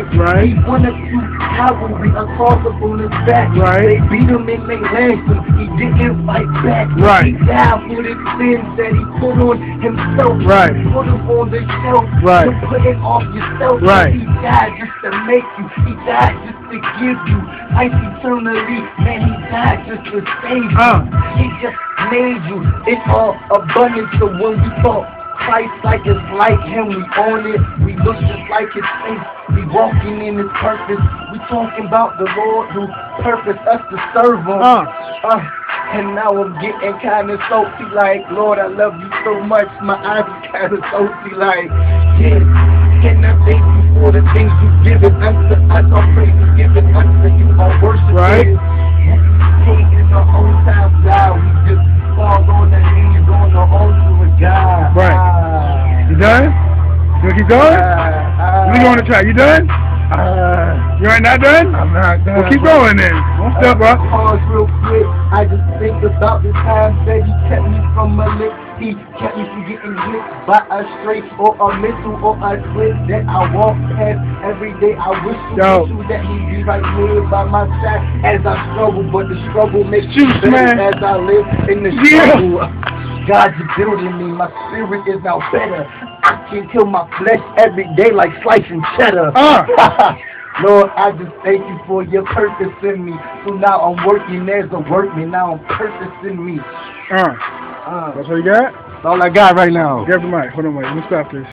Right. He wanted to cavalry across up on his back. Right. They beat him and they lanced him. He didn't fight back. Right. He died for the sins that he put on himself. Right. He put him on the shelf. Right. To put it off yourself. Right. He died just to make you. He died just to give you life eternally. Man, he died just to save you. He just made you. It's all abundance. So when we talk Christ like it's like him, we own it. We look just like his face. We walking in his purpose. We talking about the Lord who purposed us to serve him. And now I'm getting kind of salty, like, Lord, I love you so much. My eyes are kind of salty, like, yeah. Can I thank you for the things you've given unto us? Our praise is given unto you. Our worship Right. is taking the whole time, God. We just fall on the knees on the altar with God. Right. You done? You want to keep going? Let me go on the track. You done? You ain't not done? I'm not done. Well, keep going then. Don't step up. Pause real quick. I just think about the time that he kept me from a lick. He kept me from getting hit by a straight or a missile or a slip that I walk past every day. I wish you that he'd be right here by my side as I struggle, but the struggle makes you better as I live in the struggle. God's building me. My spirit is now better. I can kill my flesh every day like slicing cheddar. Lord, I just thank you for your purpose in me. So now I'm working as a workman. Now I'm purpose in me. That's what you got? That's all I got right now. Grab the mic. Hold on, wait. Let me stop this.